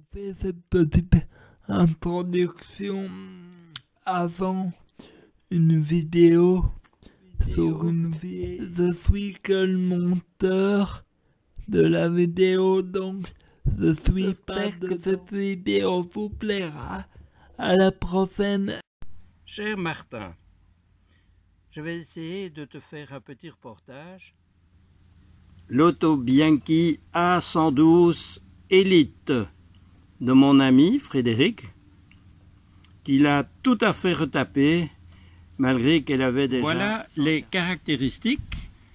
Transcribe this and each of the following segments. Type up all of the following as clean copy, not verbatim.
fait cette petite introduction avant une vidéo sur une vidéo. Je suis que le monteur de la vidéo, donc je suis pas que cette vidéo vous plaira. À la prochaine. Cher Martin, je vais essayer de te faire un petit reportage. L'auto Bianchi A112 Elite de mon ami Frédéric, qui l'a tout à fait retapé malgré qu'elle avait déjà... Voilà les caractéristiques.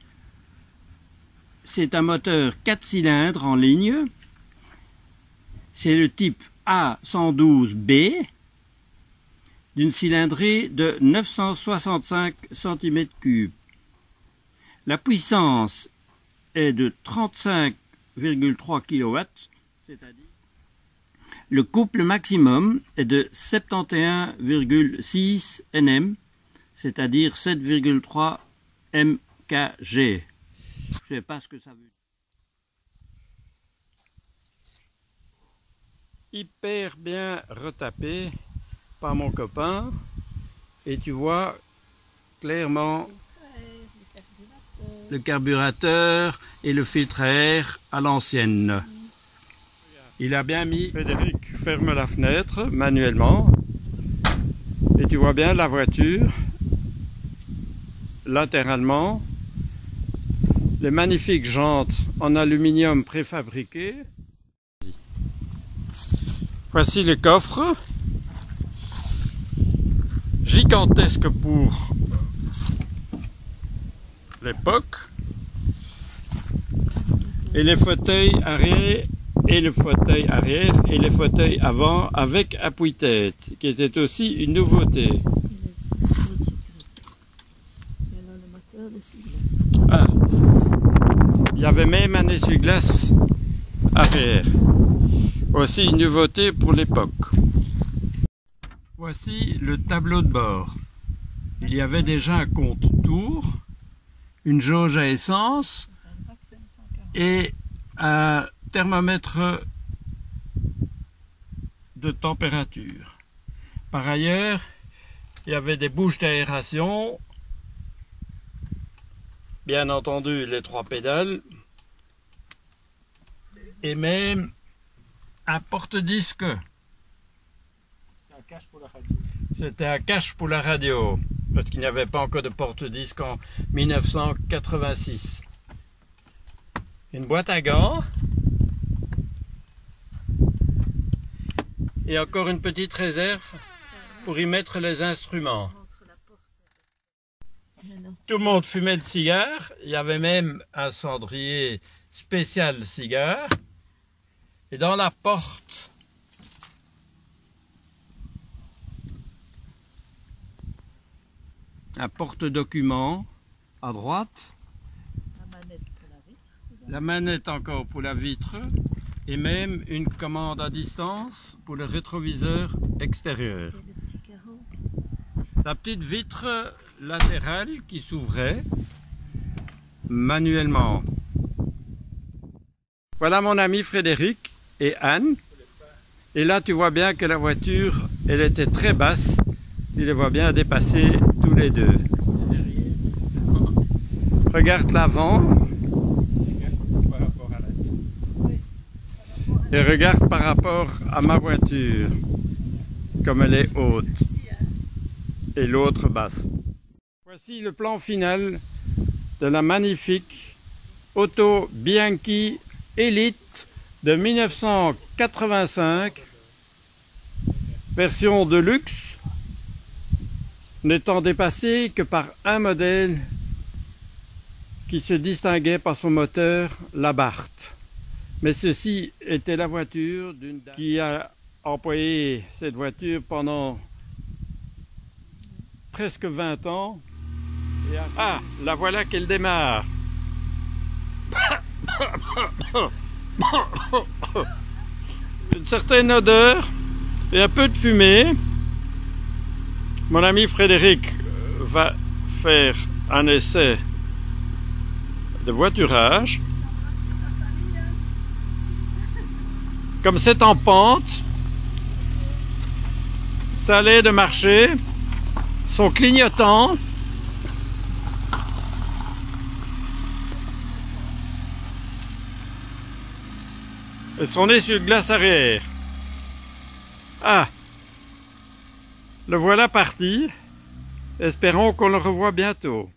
C'est un moteur 4 cylindres en ligne. C'est le type A112B d'une cylindrée de 965 cm3. La puissance est de 35,3 kW, c'est-à-dire le couple maximum est de 71,6 Nm, c'est-à-dire 7,3 mkg. Je ne sais pas ce que ça veut dire. Hyper bien retapé par mon copain, et tu vois clairement le carburateur et le filtre à air à l'ancienne. Il a bien mis... Frédéric ferme la fenêtre manuellement, et tu vois bien la voiture latéralement, les magnifiques jantes en aluminium préfabriquées. Voici le coffre, gigantesque pour l'époque, et les fauteuils arrière et le fauteuil arrière et les fauteuils avant avec appui-tête, qui était aussi une nouveauté. Ah, il y avait même un essuie-glace arrière, aussi une nouveauté pour l'époque. Voici le tableau de bord. Il y avait déjà un compte-tours, une jauge à essence et un thermomètre de température. Par ailleurs, il y avait des bouches d'aération, bien entendu les 3 pédales, et même un porte-disque. C'était un cache pour la radio, parce qu'il n'y avait pas encore de porte-disque en 1986. Une boîte à gants. Et encore une petite réserve pour y mettre les instruments. Tout le monde fumait le cigare. Il y avait même un cendrier spécial cigare. Et dans la porte, un porte-document à droite. La manette encore pour la vitre. Et même une commande à distance pour le rétroviseur extérieur. La petite vitre latérale qui s'ouvrait manuellement. Voilà mon ami Frédéric et Anne. Et là tu vois bien que la voiture, elle était très basse. Tu les vois bien dépasser tous les deux. Regarde l'avant. Et regarde par rapport à ma voiture, comme elle est haute, et l'autre basse. Voici le plan final de la magnifique auto Bianchi Elite de 1985, version de luxe, n'étant dépassée que par un modèle qui se distinguait par son moteur, l'Abarth. Mais ceci était la voiture d'une dame qui a employé cette voiture pendant presque 20 ans. Ah, la voilà qu'elle démarre. Une certaine odeur et un peu de fumée. Mon ami Frédéric va faire un essai de voiturage. Comme c'est en pente, ça allait de marcher, sont clignotants. Et son nez sur glace arrière. Ah, le voilà parti. Espérons qu'on le revoit bientôt.